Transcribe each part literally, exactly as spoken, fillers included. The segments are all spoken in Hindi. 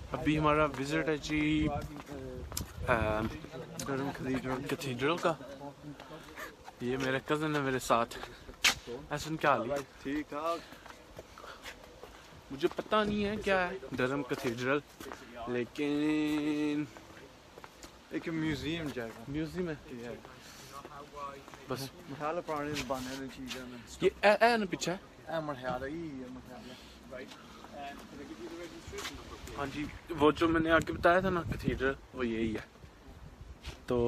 अभी हमारा विजिट है जी डरहम कैथीड्रल का। ये मेरे कज़न है मेरे साथ। ऐसा क्या हाल है? ठीक ठाक। मुझे पता नहीं है क्या है डरहम कैथीड्रल, लेकिन एक म्यूजियम जाएगा। म्यूजियम है बस। मसाला पुराने ज़माने की चीज़ें हैं। ये ए ए ना पीछे है। ए मसाला ही है मसाला। हाँ जी, वो जो मैंने आगे बताया था ना कैथीड्रल, वो यही है। तो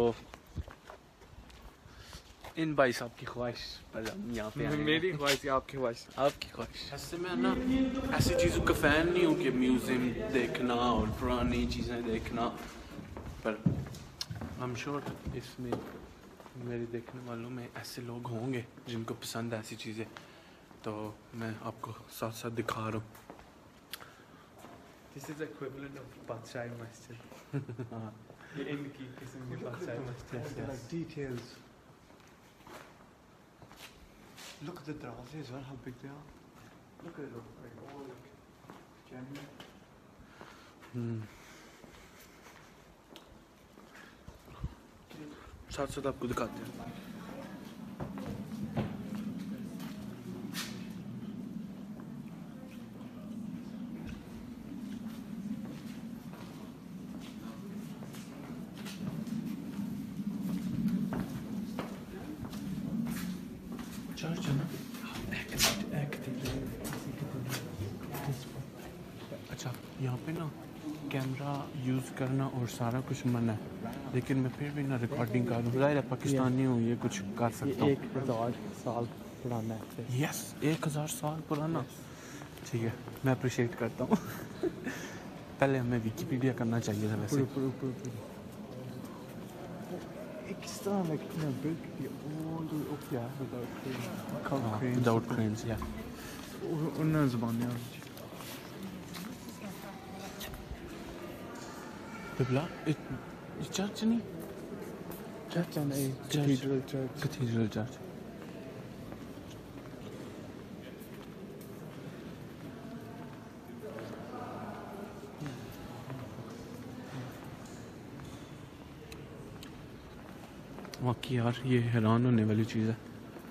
इन भाई साहब की ख्वाहिश पर हम यहाँ पे आए हैं। मेरी ख्वाहिश है, आपकी ख्वाहिश? आपकी ख्वाहिश। ऐसे मैं ना ऐसी चीज़ों का फ़ैन नहीं हूँ कि म्यूज़ियम देखना और पुरानी चीज़ें देखना, पर आई एम श्योर इसमें मेरे देखने वालों में ऐसे लोग होंगे जिनको पसंद है ऐसी चीज़ें, तो मैं आपको साथ साथ दिखा रहा हूँ। This is equivalent of Badshahi Masjid. हाँ, ये इनकी किस्म की Badshahi Masjid है। Like details. Look at the drawers as well, how big they are. Look at it, look like oh look, genuine. हम्म साथ साथ आपको दिखाते हैं। चर्च है ना? अच्छा, यहाँ पे ना कैमरा यूज़ करना और सारा कुछ मना है, लेकिन मैं फिर भी ना रिकॉर्डिंग कर दूँ। ज़ाहिर है पाकिस्तानी हूँ, ये कुछ कर सकता हूँ। एक हज़ार साल पुराना है। यस, एक हज़ार साल पुराना। ठीक है, मैं अप्रिशिएट करता हूँ। पहले हमें विकिपीडिया करना चाहिए था वैसे। It's not like you know, built all the way up there without cranes. Without cranes, yeah. उन्हें ज़बानें हैं। बिबला, ये चर्च नहीं? Church and a cathedral church. Cathedral church. वाकई यार ये हैरान होने वाली चीज़ है।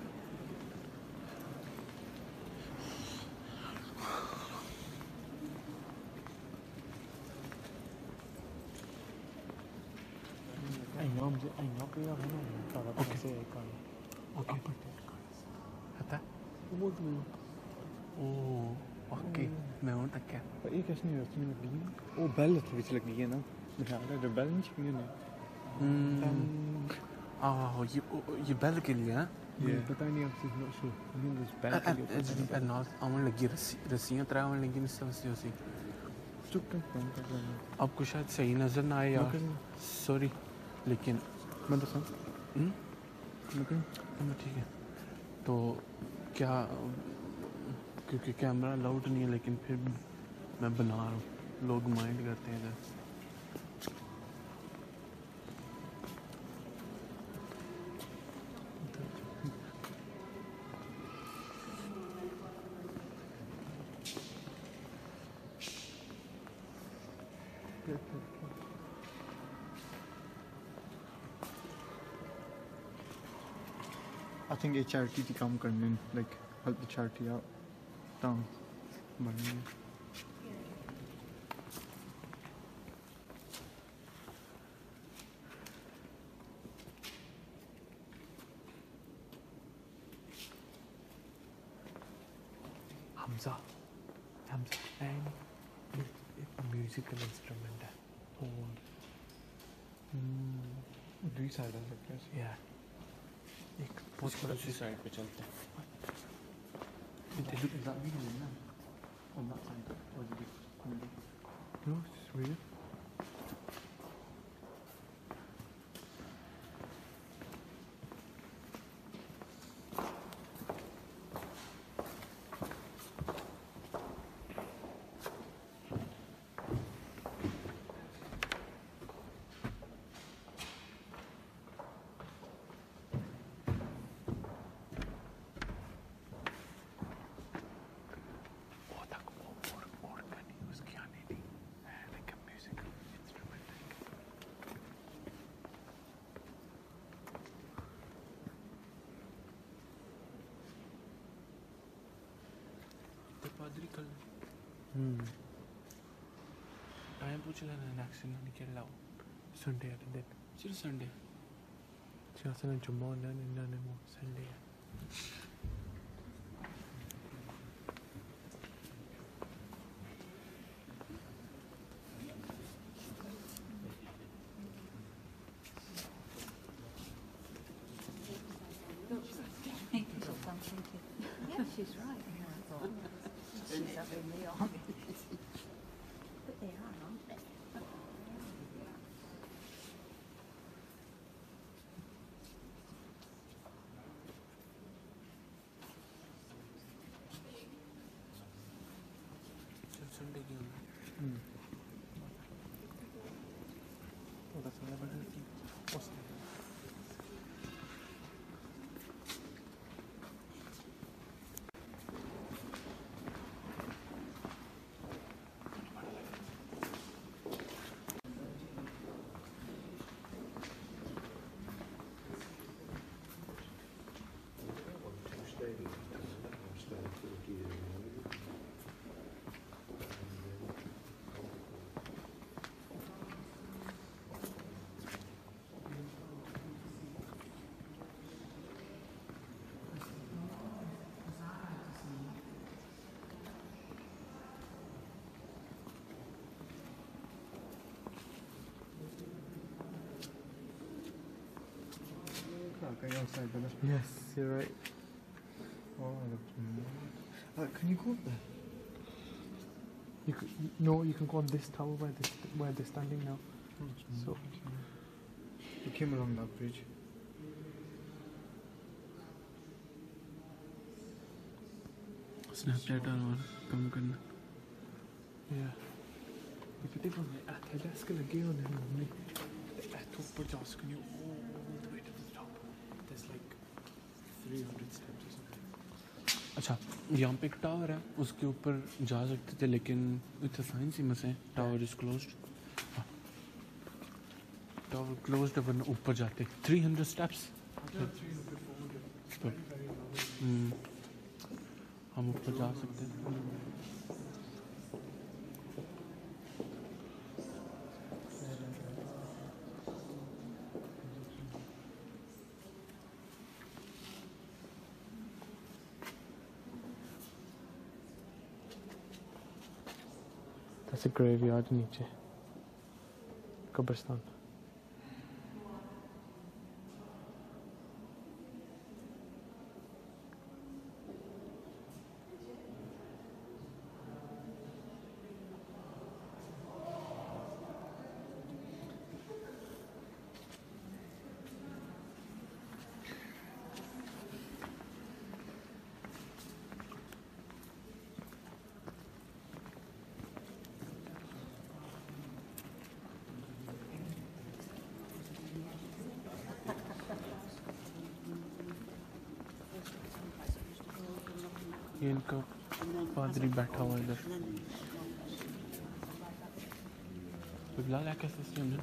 I know, I know पे यार है ना, तारा Okay. से एक आना। ओके पता है? वो तो ओह वाकई मैं हूँ तक क्या? पर ये कैसे नहीं रखी लगी है? वो बेल तो विच लगी है ना? मिसाल है जो बेल नहीं चाहिए ना? आह ये ये बेल के लिए है? ये पता नहीं अब सिर्फ not sure. I mean this bell के लिए। नाल आवन लगी रस्सी रस्सियाँ तरह आवन लगी मिस समझती हो सी। चुप कर फोन कर रहा आपको शायद सही नज़र ना आए यार, सॉरी, लेकिन मैं दसा लेकिन ठीक है। तो क्या, क्योंकि कैमरा अलाउड नहीं है, लेकिन फिर मैं बना रहा हूँ, लोग माइंड करते हैं इधर। I think a charity to come करने like help the charity out down money. Hamza, Hamza, and एक म्यूजिकल इंस्ट्रूमेंट है। और दूसरी साइड आ सकते हैं। या एक बहुत बड़ा सी साइड पे चलते हैं। On that side, or did you? No, it's weird. कल हम्म टाइम पूछ लेना नेक्स्ट दिन निकल लाओ संडे है दिन चिल संडे चिल संडे जुम्मा ना ना ना वो संडे है Yeah, she's right. Yeah, I thought. She's up in the army. But they are, aren't they? Sunday क्यों थोड़ा सा Okay, outside, brother. Yes, you're right. Oh, that's uh, can you go up there? You could, no, you can go on this tower where this where they're standing now. So You came along that bridge. Snapchat और कम करना yeah. If you think on the at the desk लगे होने हमने at ऊपर जा सकते हो all the way to the top. There's like three hundred steps or something. अच्छा यहाँ पे एक टावर है उसके ऊपर जा सकते थे लेकिन इतना साइंस ही मसे tower is closed tower closed है वरना ऊपर जाते three hundred steps हम्म हम ऊपर जा सकते हैं That's a graveyard नीचे कब्रिस्तान ये इनका पादरी बैठा हुआ इधर बिल्ला क्या सिस्टम है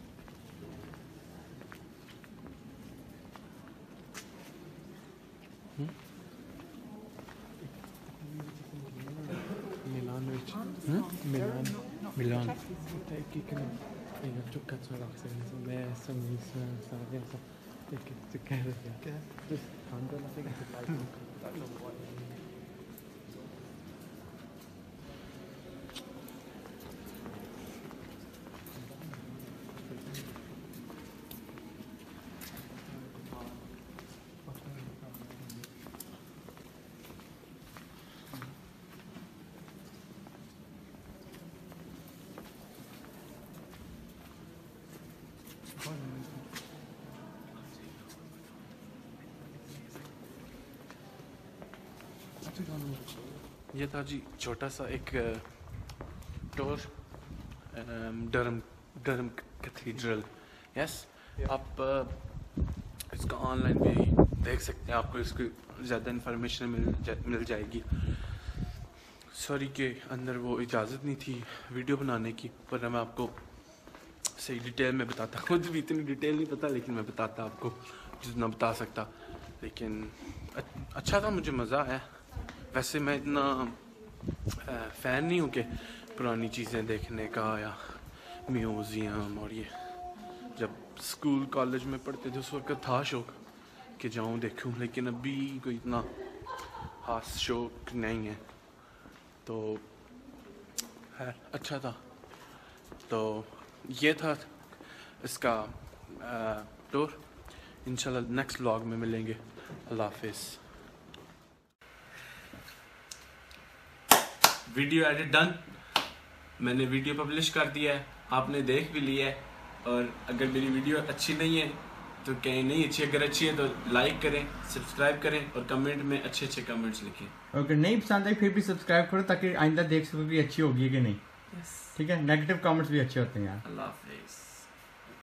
मिलान विच मिलान मिलान की kan jeg har tukket så langt siden så det er så mye så så det er så ikke så kjære det kan det la seg ikke feil ये था जी छोटा सा एक tour Durham Durham cathedral yes आप इसका ऑनलाइन भी देख सकते हैं आपको इसकी ज़्यादा इन्फॉर्मेशन मिल जा, मिल जाएगी सॉरी के अंदर वो इजाज़त नहीं थी वीडियो बनाने की पर मैं आपको सही डिटेल में बताता खुद भी इतनी डिटेल नहीं पता लेकिन मैं बताता आपको जितना बता सकता लेकिन अच्छा था मुझे मज़ा आया वैसे मैं इतना फ़ैन नहीं हूँ कि पुरानी चीज़ें देखने का या म्यूज़ियम। और ये जब स्कूल कॉलेज में पढ़ते थे उस वक्त था शौक कि जाऊँ देखूँ, लेकिन अभी कोई इतना खास शौक नहीं है। तो है अच्छा था। तो ये था इसका टूर। इंशाल्लाह नेक्स्ट व्लॉग में मिलेंगे। अल्लाह हाफिज़। Video edit done. मैंने वीडियो पब्लिश कर दिया है, आपने देख भी लिया है। और अगर मेरी वीडियो अच्छी नहीं है तो कहीं नहीं अच्छी, अगर अच्छी है तो लाइक करें, सब्सक्राइब करें और कमेंट में अच्छे अच्छे कमेंट्स लिखें। अगर नहीं पसंद आई फिर भी सब्सक्राइब करो ताकि आइंदा देख सको कि अच्छी होगी कि नहीं। ठीक है, नेगेटिव कमेंट्स भी अच्छे होते हैं यार। अल्लाह हाफिज़।